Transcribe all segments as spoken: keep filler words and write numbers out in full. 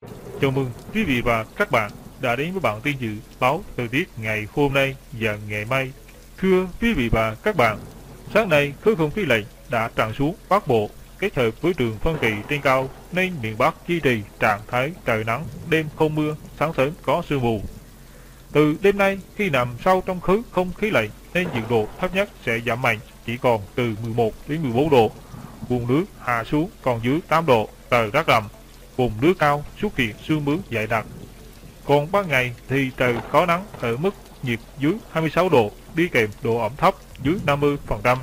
Chào mừng quý vị và các bạn đã đến với bản tin dự báo thời tiết ngày hôm nay và ngày mai. Thưa quý vị và các bạn, sáng nay khối không khí lạnh đã tràn xuống Bắc Bộ kết hợp với trường phân kỳ trên cao nên miền Bắc duy trì trạng thái trời nắng, đêm không mưa, sáng sớm có sương mù. Từ đêm nay, khi nằm sâu trong khối không khí lạnh nên nhiệt độ thấp nhất sẽ giảm mạnh chỉ còn từ mười một đến mười bốn độ. Vùng nước hạ xuống còn dưới tám độ, trời rét đậm. Vùng nước cao xuất hiện sương mù dày đặc. Còn ban ngày thì trời có nắng ở mức nhiệt dưới hai mươi sáu độ, đi kèm độ ẩm thấp dưới năm mươi phần trăm.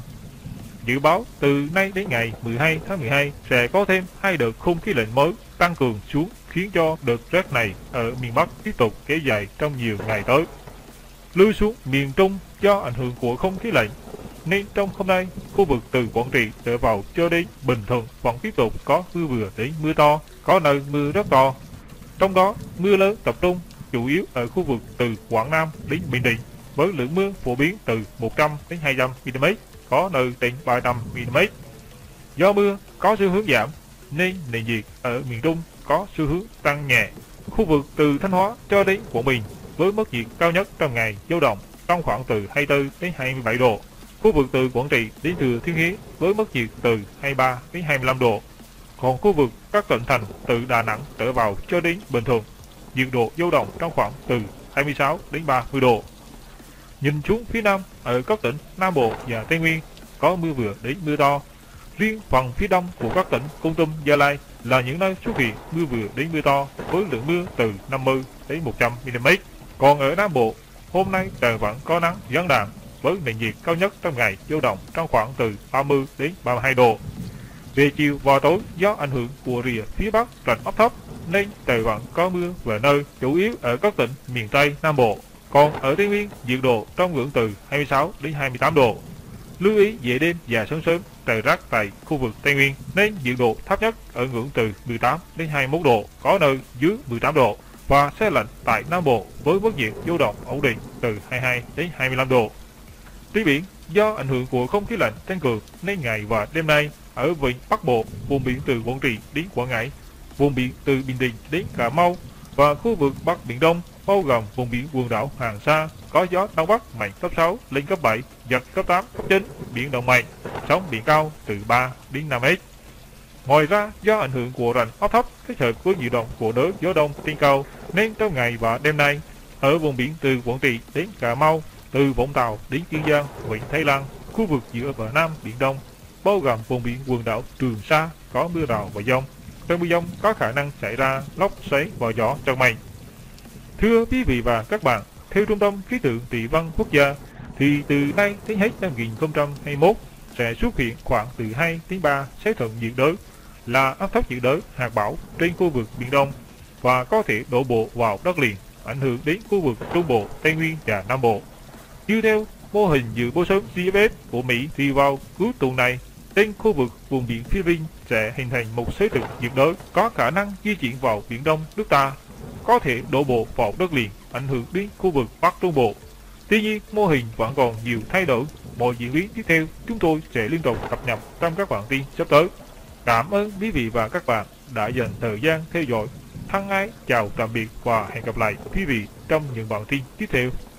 Dự báo từ nay đến ngày mười hai tháng mười hai sẽ có thêm hai đợt không khí lạnh mới tăng cường xuống, khiến cho đợt rét này ở miền Bắc tiếp tục kéo dài trong nhiều ngày tới. Lui xuống miền Trung do ảnh hưởng của không khí lạnh nên trong hôm nay khu vực từ Quảng Trị trở vào cho đến Bình Thuận vẫn tiếp tục có mưa vừa đến mưa to, có nơi mưa rất to. Trong đó mưa lớn tập trung chủ yếu ở khu vực từ Quảng Nam đến Bình Định với lượng mưa phổ biến từ một trăm đến hai trăm mi li mét, có nơi trên ba trăm mi li mét. Do mưa có xu hướng giảm nên nền nhiệt ở miền Trung có xu hướng tăng nhẹ. Khu vực từ Thanh Hóa cho đến Quảng Bình với mức nhiệt cao nhất trong ngày dao động trong khoảng từ hai mươi tư đến hai mươi bảy độ. Khu vực từ Quảng Trị đến Thừa Thiên Huế với mức nhiệt từ hai mươi ba đến hai mươi lăm độ. Còn khu vực các tỉnh thành từ Đà Nẵng trở vào cho đến Bình Thuận, nhiệt độ dao động trong khoảng từ hai mươi sáu đến ba mươi độ. Nhìn xuống phía Nam, ở các tỉnh Nam Bộ và Tây Nguyên có mưa vừa đến mưa to. Riêng phần phía đông của các tỉnh Kon Tum, Gia Lai là những nơi xuất hiện mưa vừa đến mưa to với lượng mưa từ năm mươi đến một trăm mi li mét. Còn ở Nam Bộ, hôm nay trời vẫn có nắng gián đoạn với nền nhiệt cao nhất trong ngày dao động trong khoảng từ ba mươi đến ba mươi hai độ. Về chiều và tối, do ảnh hưởng của rìa phía Bắc rãnh áp thấp nên trời vẫn có mưa vài nơi, chủ yếu ở các tỉnh miền Tây Nam Bộ. Còn ở Tây Nguyên, nhiệt độ trong ngưỡng từ hai mươi sáu đến hai mươi tám độ. Lưu ý về đêm và sáng sớm trời rét tại khu vực Tây Nguyên nên nhiệt độ thấp nhất ở ngưỡng từ mười tám đến hai mươi mốt độ, có nơi dưới mười tám độ, và se lạnh tại Nam Bộ với mức nhiệt dao động ổn định từ hai mươi hai đến hai mươi lăm độ. Trên biển, do ảnh hưởng của không khí lạnh tăng cường nên ngày và đêm nay ở vịnh Bắc Bộ, vùng biển từ Quảng Trị đến Quảng Ngãi, vùng biển từ Bình Định đến Cà Mau và khu vực Bắc Biển Đông bao gồm vùng biển quần đảo Hoàng Sa có gió đông bắc mạnh cấp sáu lên cấp bảy, giật cấp tám, cấp chín, biển động mạnh, sóng biển cao từ ba đến năm mét. Ngoài ra, do ảnh hưởng của rãnh áp thấp kết hợp với nhiễu động của đới gió đông trên cao nên trong ngày và đêm nay ở vùng biển từ Quảng Trị đến Cà Mau, từ Vũng Tàu đến Kiên Giang, vịnh Thái Lan, khu vực giữa và Nam Biển Đông bao gồm vùng biển quần đảo Trường Sa có mưa rào và dông. Trong mưa dông có khả năng xảy ra lốc xoáy và gió giật mạnh. Thưa quý vị và các bạn, theo Trung tâm Khí tượng Thủy văn Quốc gia thì từ nay đến hết năm hai nghìn không trăm hai mươi mốt sẽ xuất hiện khoảng từ hai đến ba xếp thuận nhiệt đới là áp thấp nhiệt đới hạt bão trên khu vực Biển Đông và có thể đổ bộ vào đất liền, ảnh hưởng đến khu vực Trung Bộ, Tây Nguyên và Nam Bộ. Như theo mô hình dự báo sớm giê ép ép của Mỹ thì vào cuối tuần này, trên khu vực vùng biển Philippines sẽ hình thành một xếp thuận nhiệt đới có khả năng di chuyển vào Biển Đông nước ta, có thể đổ bộ vào đất liền, ảnh hưởng đến khu vực Bắc Trung Bộ. Tuy nhiên, mô hình vẫn còn nhiều thay đổi. Mọi diễn biến tiếp theo chúng tôi sẽ liên tục cập nhật trong các bản tin sắp tới. Cảm ơn quý vị và các bạn đã dành thời gian theo dõi. Thân ái chào tạm biệt và hẹn gặp lại quý vị trong những bản tin tiếp theo.